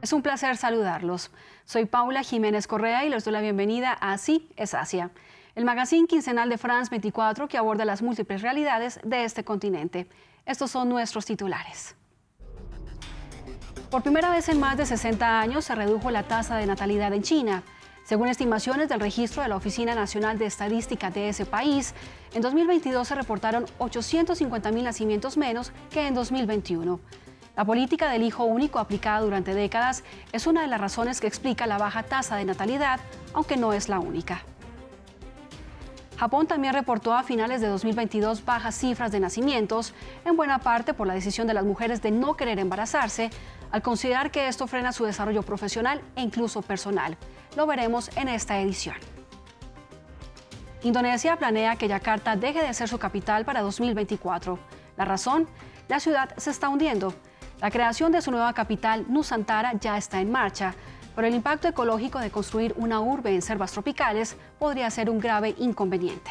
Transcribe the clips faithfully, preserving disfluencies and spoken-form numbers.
Es un placer saludarlos. Soy Paula Jiménez Correa y les doy la bienvenida a Así es Asia, el magazine quincenal de France veinticuatro que aborda las múltiples realidades de este continente. Estos son nuestros titulares. Por primera vez en más de sesenta años se redujo la tasa de natalidad en China. Según estimaciones del registro de la Oficina Nacional de Estadística de ese país, en dos mil veintidós se reportaron ochocientos cincuenta mil nacimientos menos que en dos mil veintiuno. La política del hijo único aplicada durante décadas es una de las razones que explica la baja tasa de natalidad, aunque no es la única. Japón también reportó a finales de dos mil veintidós bajas cifras de nacimientos, en buena parte por la decisión de las mujeres de no querer embarazarse, al considerar que esto frena su desarrollo profesional e incluso personal. Lo veremos en esta edición. Indonesia planea que Yakarta deje de ser su capital para dos mil veinticuatro. La razón, la ciudad se está hundiendo. La creación de su nueva capital, Nusantara, ya está en marcha, pero el impacto ecológico de construir una urbe en selvas tropicales podría ser un grave inconveniente.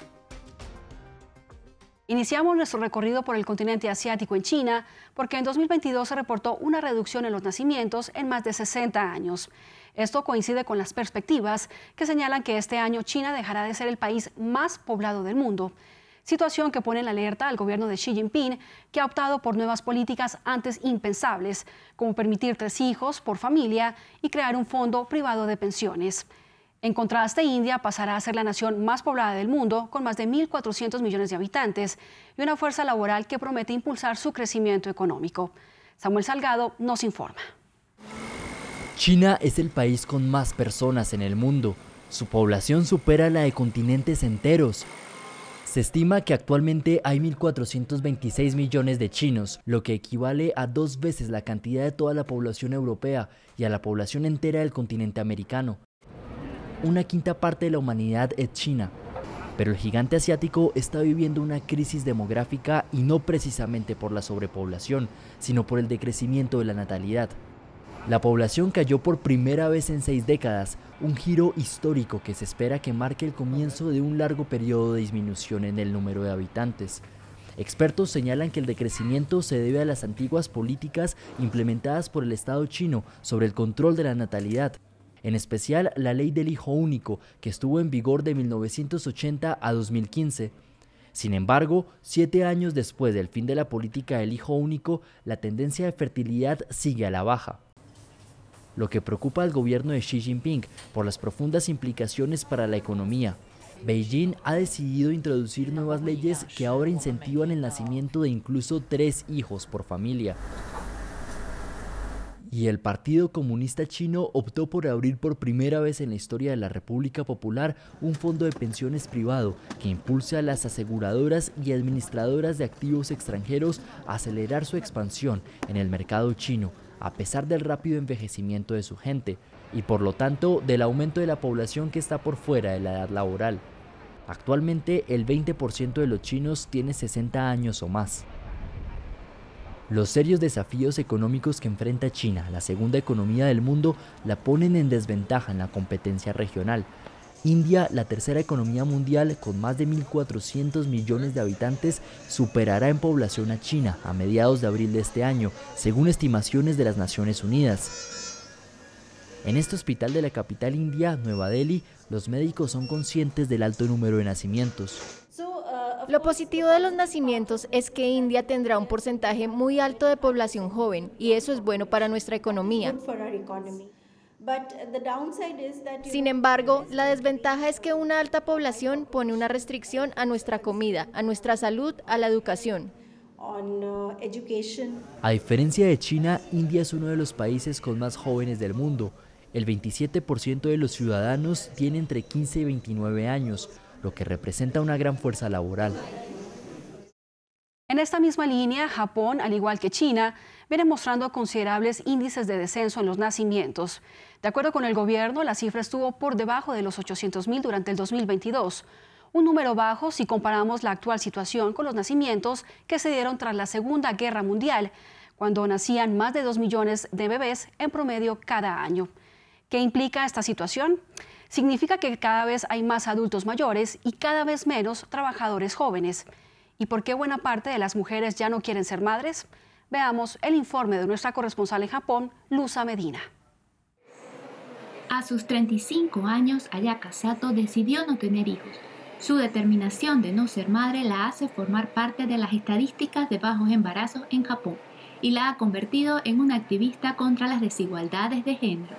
Iniciamos nuestro recorrido por el continente asiático en China, porque en dos mil veintidós se reportó una reducción en los nacimientos en más de sesenta años. Esto coincide con las perspectivas que señalan que este año China dejará de ser el país más poblado del mundo. Situación que pone en alerta al gobierno de Xi Jinping, que ha optado por nuevas políticas antes impensables, como permitir tres hijos por familia y crear un fondo privado de pensiones. En contraste, India pasará a ser la nación más poblada del mundo, con más de mil cuatrocientos millones de habitantes y una fuerza laboral que promete impulsar su crecimiento económico. Samuel Salgado nos informa. China es el país con más personas en el mundo. Su población supera la de continentes enteros. Se estima que actualmente hay mil cuatrocientos veintiséis millones de chinos, lo que equivale a dos veces la cantidad de toda la población europea y a la población entera del continente americano. Una quinta parte de la humanidad es china, pero el gigante asiático está viviendo una crisis demográfica y no precisamente por la sobrepoblación, sino por el decrecimiento de la natalidad. La población cayó por primera vez en seis décadas, un giro histórico que se espera que marque el comienzo de un largo periodo de disminución en el número de habitantes. Expertos señalan que el decrecimiento se debe a las antiguas políticas implementadas por el Estado chino sobre el control de la natalidad, en especial la ley del hijo único, que estuvo en vigor de mil novecientos ochenta a dos mil quince. Sin embargo, siete años después del fin de la política del hijo único, la tendencia de fertilidad sigue a la baja. Lo que preocupa al gobierno de Xi Jinping por las profundas implicaciones para la economía. Beijing ha decidido introducir nuevas leyes que ahora incentivan el nacimiento de incluso tres hijos por familia. Y el Partido Comunista Chino optó por abrir por primera vez en la historia de la República Popular un fondo de pensiones privado que impulse a las aseguradoras y administradoras de activos extranjeros a acelerar su expansión en el mercado chino, a pesar del rápido envejecimiento de su gente y por lo tanto del aumento de la población que está por fuera de la edad laboral. Actualmente el veinte por ciento de los chinos tiene sesenta años o más. Los serios desafíos económicos que enfrenta China, la segunda economía del mundo, la ponen en desventaja en la competencia regional. India, la tercera economía mundial con más de mil cuatrocientos millones de habitantes, superará en población a China a mediados de abril de este año, según estimaciones de las Naciones Unidas. En este hospital de la capital india, Nueva Delhi, los médicos son conscientes del alto número de nacimientos. Lo positivo de los nacimientos es que India tendrá un porcentaje muy alto de población joven y eso es bueno para nuestra economía. Sin embargo, la desventaja es que una alta población pone una restricción a nuestra comida, a nuestra salud, a la educación. A diferencia de China, India es uno de los países con más jóvenes del mundo. El veintisiete por ciento de los ciudadanos tiene entre quince y veintinueve años, lo que representa una gran fuerza laboral. En esta misma línea, Japón, al igual que China, viene mostrando considerables índices de descenso en los nacimientos. De acuerdo con el gobierno, la cifra estuvo por debajo de los ochocientos mil durante el dos mil veintidós, un número bajo si comparamos la actual situación con los nacimientos que se dieron tras la Segunda Guerra Mundial, cuando nacían más de dos millones de bebés en promedio cada año. ¿Qué implica esta situación? Significa que cada vez hay más adultos mayores y cada vez menos trabajadores jóvenes. ¿Y por qué buena parte de las mujeres ya no quieren ser madres? Veamos el informe de nuestra corresponsal en Japón, Luza Medina. A sus treinta y cinco años, Ayaka Sato decidió no tener hijos. Su determinación de no ser madre la hace formar parte de las estadísticas de bajos embarazos en Japón y la ha convertido en una activista contra las desigualdades de género.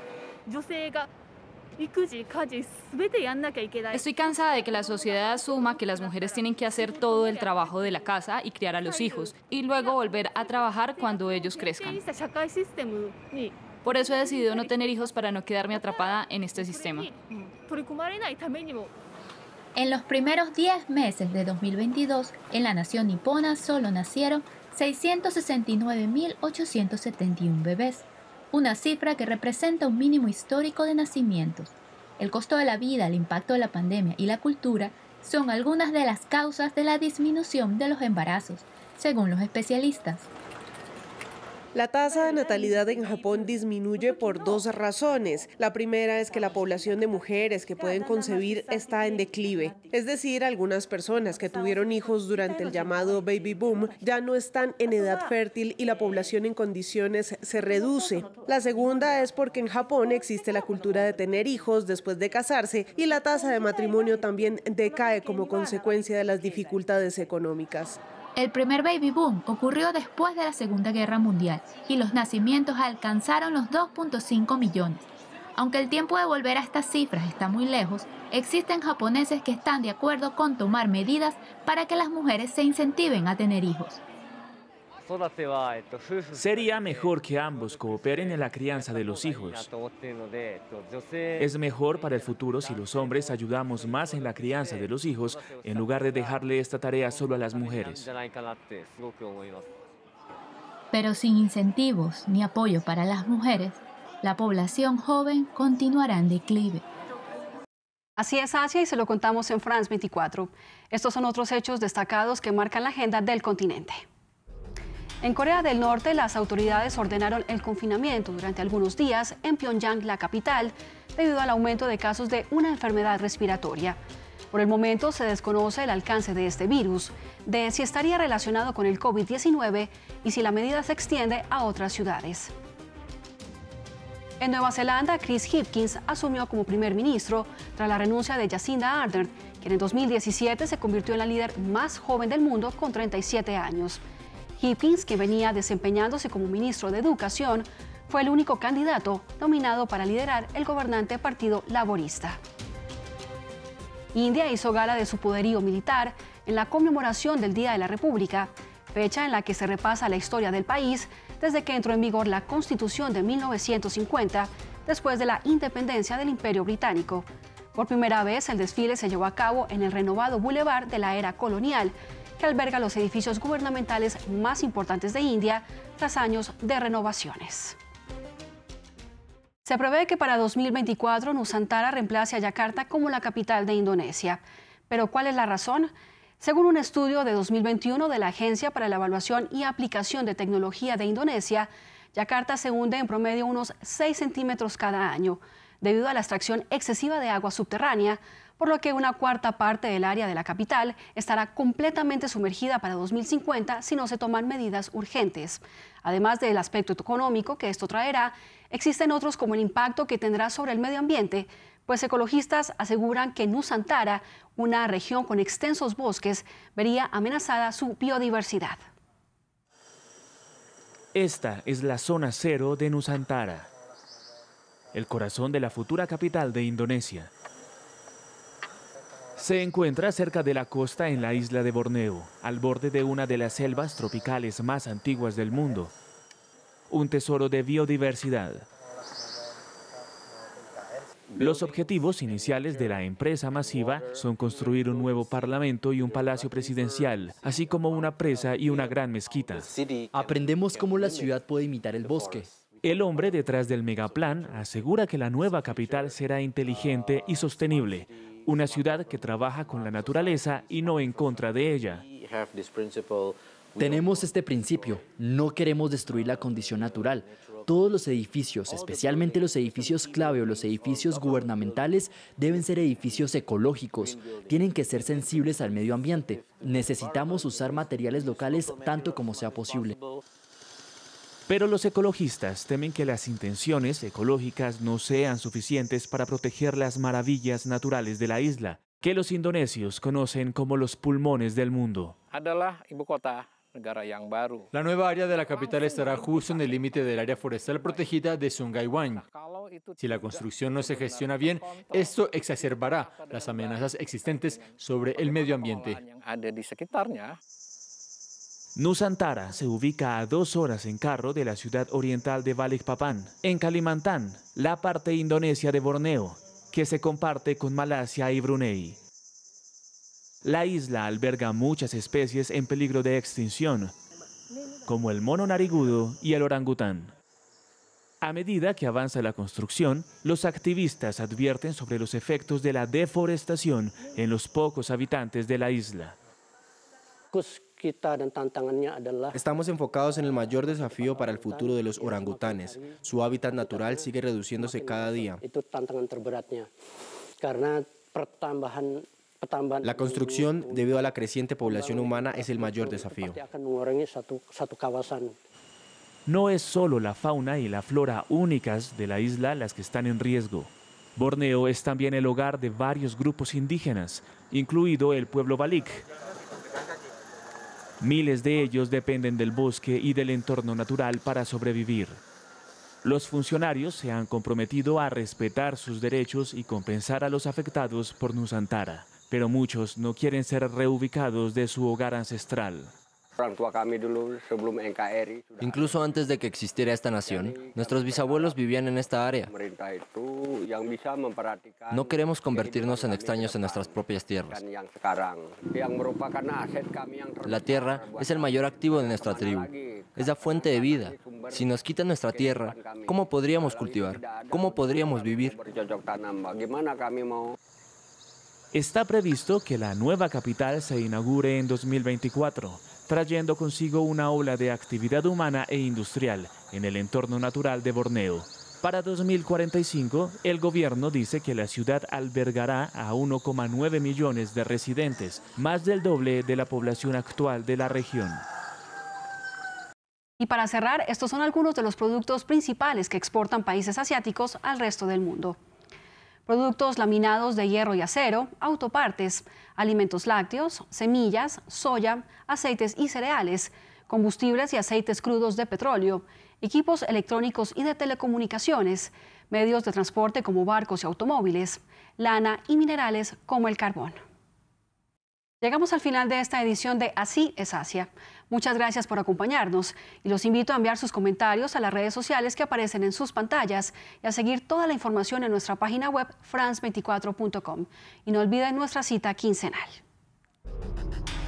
Estoy cansada de que la sociedad asuma que las mujeres tienen que hacer todo el trabajo de la casa y criar a los hijos, y luego volver a trabajar cuando ellos crezcan. Por eso he decidido no tener hijos para no quedarme atrapada en este sistema. En los primeros diez meses de dos mil veintidós, en la nación nipona solo nacieron seiscientos sesenta y nueve mil ochocientos setenta y uno bebés, una cifra que representa un mínimo histórico de nacimientos. El costo de la vida, el impacto de la pandemia y la cultura son algunas de las causas de la disminución de los embarazos, según los especialistas. La tasa de natalidad en Japón disminuye por dos razones. La primera es que la población de mujeres que pueden concebir está en declive. Es decir, algunas personas que tuvieron hijos durante el llamado baby boom ya no están en edad fértil y la población en condiciones se reduce. La segunda es porque en Japón existe la cultura de tener hijos después de casarse y la tasa de matrimonio también decae como consecuencia de las dificultades económicas. El primer baby boom ocurrió después de la Segunda Guerra Mundial y los nacimientos alcanzaron los dos punto cinco millones. Aunque el tiempo de volver a estas cifras está muy lejos, existen japoneses que están de acuerdo con tomar medidas para que las mujeres se incentiven a tener hijos. Sería mejor que ambos cooperen en la crianza de los hijos. Es mejor para el futuro si los hombres ayudamos más en la crianza de los hijos en lugar de dejarle esta tarea solo a las mujeres. Pero sin incentivos ni apoyo para las mujeres, la población joven continuará en declive. Así es, Asia, y se lo contamos en France veinticuatro. Estos son otros hechos destacados que marcan la agenda del continente. En Corea del Norte, las autoridades ordenaron el confinamiento durante algunos días en Pyongyang, la capital, debido al aumento de casos de una enfermedad respiratoria. Por el momento se desconoce el alcance de este virus, de si estaría relacionado con el COVID diecinueve y si la medida se extiende a otras ciudades. En Nueva Zelanda, Chris Hipkins asumió como primer ministro tras la renuncia de Jacinda Ardern, quien en dos mil diecisiete se convirtió en la líder más joven del mundo con treinta y siete años. Hipkins, que venía desempeñándose como ministro de Educación, fue el único candidato nominado para liderar el gobernante Partido Laborista. India hizo gala de su poderío militar en la conmemoración del Día de la República, fecha en la que se repasa la historia del país desde que entró en vigor la Constitución de mil novecientos cincuenta, después de la independencia del Imperio Británico. Por primera vez, el desfile se llevó a cabo en el renovado Boulevard de la era colonial, que alberga los edificios gubernamentales más importantes de India tras años de renovaciones. Se prevé que para dos mil veinticuatro Nusantara reemplace a Yakarta como la capital de Indonesia. ¿Pero cuál es la razón? Según un estudio de dos mil veintiuno de la Agencia para la Evaluación y Aplicación de Tecnología de Indonesia, Yakarta se hunde en promedio unos seis centímetros cada año, debido a la extracción excesiva de agua subterránea, por lo que una cuarta parte del área de la capital estará completamente sumergida para dos mil cincuenta si no se toman medidas urgentes. Además del aspecto económico que esto traerá, existen otros como el impacto que tendrá sobre el medio ambiente, pues ecologistas aseguran que Nusantara, una región con extensos bosques, vería amenazada su biodiversidad. Esta es la zona cero de Nusantara, el corazón de la futura capital de Indonesia. Se encuentra cerca de la costa en la isla de Borneo, al borde de una de las selvas tropicales más antiguas del mundo. Un tesoro de biodiversidad. Los objetivos iniciales de la empresa masiva son construir un nuevo parlamento y un palacio presidencial, así como una presa y una gran mezquita. Aprendemos cómo la ciudad puede imitar el bosque. El hombre detrás del megaplan asegura que la nueva capital será inteligente y sostenible, una ciudad que trabaja con la naturaleza y no en contra de ella. Tenemos este principio, no queremos destruir la condición natural. Todos los edificios, especialmente los edificios clave o los edificios gubernamentales, deben ser edificios ecológicos, tienen que ser sensibles al medio ambiente. Necesitamos usar materiales locales tanto como sea posible. Pero los ecologistas temen que las intenciones ecológicas no sean suficientes para proteger las maravillas naturales de la isla, que los indonesios conocen como los pulmones del mundo. La nueva área de la capital estará justo en el límite del área forestal protegida de Sungai Wang. Si la construcción no se gestiona bien, esto exacerbará las amenazas existentes sobre el medio ambiente. Nusantara se ubica a dos horas en carro de la ciudad oriental de Balikpapan, en Kalimantan, la parte indonesia de Borneo, que se comparte con Malasia y Brunei. La isla alberga muchas especies en peligro de extinción, como el mono narigudo y el orangután. A medida que avanza la construcción, los activistas advierten sobre los efectos de la deforestación en los pocos habitantes de la isla. Estamos enfocados en el mayor desafío para el futuro de los orangutanes. Su hábitat natural sigue reduciéndose cada día. La construcción, debido a la creciente población humana, es el mayor desafío. No es solo la fauna y la flora únicas de la isla las que están en riesgo. Borneo es también el hogar de varios grupos indígenas, incluido el pueblo Balik. Miles de ellos dependen del bosque y del entorno natural para sobrevivir. Los funcionarios se han comprometido a respetar sus derechos y compensar a los afectados por Nusantara, pero muchos no quieren ser reubicados de su hogar ancestral. Incluso antes de que existiera esta nación, nuestros bisabuelos vivían en esta área. No queremos convertirnos en extraños en nuestras propias tierras. La tierra es el mayor activo de nuestra tribu. Es la fuente de vida. Si nos quitan nuestra tierra, ¿cómo podríamos cultivar? ¿Cómo podríamos vivir? Está previsto que la nueva capital se inaugure en dos mil veinticuatro, trayendo consigo una ola de actividad humana e industrial en el entorno natural de Borneo. Para dos mil cuarenta y cinco, el gobierno dice que la ciudad albergará a uno coma nueve millones de residentes, más del doble de la población actual de la región. Y para cerrar, estos son algunos de los productos principales que exportan países asiáticos al resto del mundo. Productos laminados de hierro y acero, autopartes, alimentos lácteos, semillas, soya, aceites y cereales, combustibles y aceites crudos de petróleo, equipos electrónicos y de telecomunicaciones, medios de transporte como barcos y automóviles, lana y minerales como el carbón. Llegamos al final de esta edición de Así es Asia. Muchas gracias por acompañarnos y los invito a enviar sus comentarios a las redes sociales que aparecen en sus pantallas y a seguir toda la información en nuestra página web france veinticuatro punto com. Y no olviden nuestra cita quincenal.